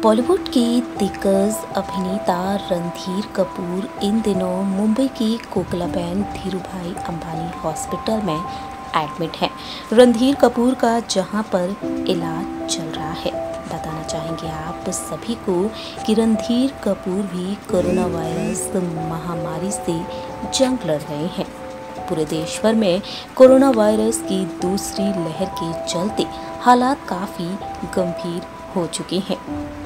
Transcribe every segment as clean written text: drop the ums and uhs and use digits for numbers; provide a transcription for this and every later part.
बॉलीवुड के दिग्गज अभिनेता रणधीर कपूर इन दिनों मुंबई की कोकिलाबेन धीरूभाई अंबानी हॉस्पिटल में एडमिट हैं। रणधीर कपूर का जहां पर इलाज चल रहा है। बताना चाहेंगे आप सभी को कि रणधीर कपूर भी कोरोना वायरस महामारी से जंग लड़ रहे हैं। पूरे देश भर में कोरोना वायरस की दूसरी लहर के चलते हालात काफ़ी गंभीर हो चुके हैं।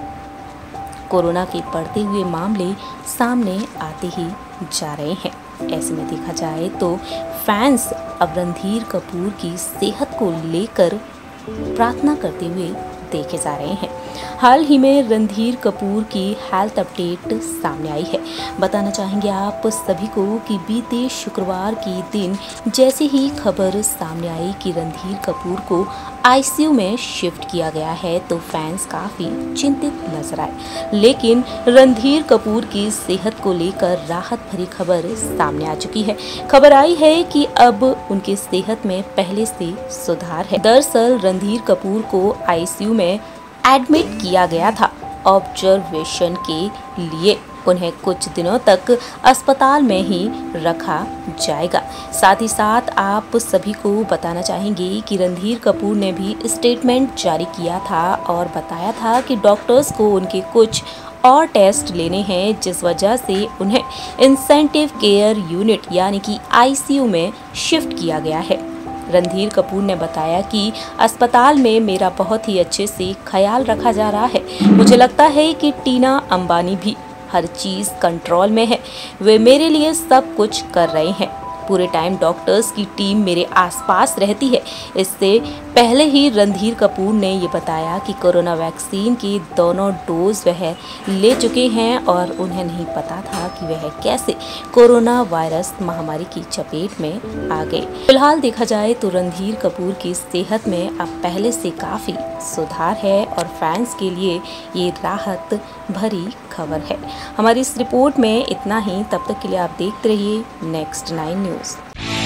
कोरोना के बढ़ते हुए मामले सामने आते ही जा रहे हैं। ऐसे में देखा जाए तो फैंस अब रणधीर कपूर की सेहत को लेकर प्रार्थना करते हुए देखे जा रहे हैं। हाल ही में रणधीर कपूर की हेल्थ अपडेट सामने आई है। बताना चाहेंगे आप सभी को कि बीते शुक्रवार के दिन जैसे ही खबर सामने आई कि रणधीर कपूर को आईसीयू में शिफ्ट किया गया है तो फैंस काफ़ी चिंतित नजर आए। लेकिन रणधीर कपूर की सेहत को लेकर राहत भरी खबर सामने आ चुकी है। खबर आई है कि अब उनकी सेहत में पहले से सुधार है। दरअसल रणधीर कपूर को आईसीयू में एडमिट किया गया था ऑब्जर्वेशन के लिए। उन्हें कुछ दिनों तक अस्पताल में ही रखा जाएगा। साथ ही साथ आप सभी को बताना चाहेंगे कि रणधीर कपूर ने भी स्टेटमेंट जारी किया था और बताया था कि डॉक्टर्स को उनके कुछ और टेस्ट लेने हैं, जिस वजह से उन्हें इंसेंटिव केयर यूनिट यानी कि आईसीयू में शिफ्ट किया गया है। रणधीर कपूर ने बताया कि अस्पताल में मेरा बहुत ही अच्छे से ख्याल रखा जा रहा है। मुझे लगता है कि टीना अंबानी भी हर चीज़ कंट्रोल में है। वे मेरे लिए सब कुछ कर रहे हैं। पूरे टाइम डॉक्टर्स की टीम मेरे आसपास रहती है। इससे पहले ही रणधीर कपूर ने ये बताया कि कोरोना वैक्सीन के दोनों डोज वह ले चुके हैं और उन्हें नहीं पता था कि वह कैसे कोरोना वायरस महामारी की चपेट में आ गए। फिलहाल देखा जाए तो रणधीर कपूर की सेहत में अब पहले से काफ़ी सुधार है और फैंस के लिए ये राहत भरी खबर है। हमारी इस रिपोर्ट में इतना ही। तब तक के लिए आप देखते रहिए नेक्स्ट 9 न्यूज़।